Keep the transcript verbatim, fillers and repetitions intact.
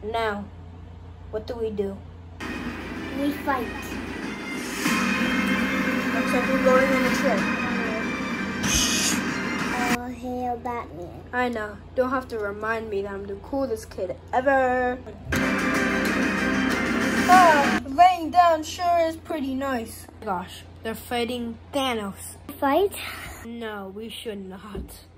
Now, what do we do? We fight. Looks like we're going on a trip. Oh, hail Batman. I know. Don't have to remind me that I'm the coolest kid ever. Ah, laying down sure is pretty nice. Gosh, they're fighting Thanos. Fight? No, we should not.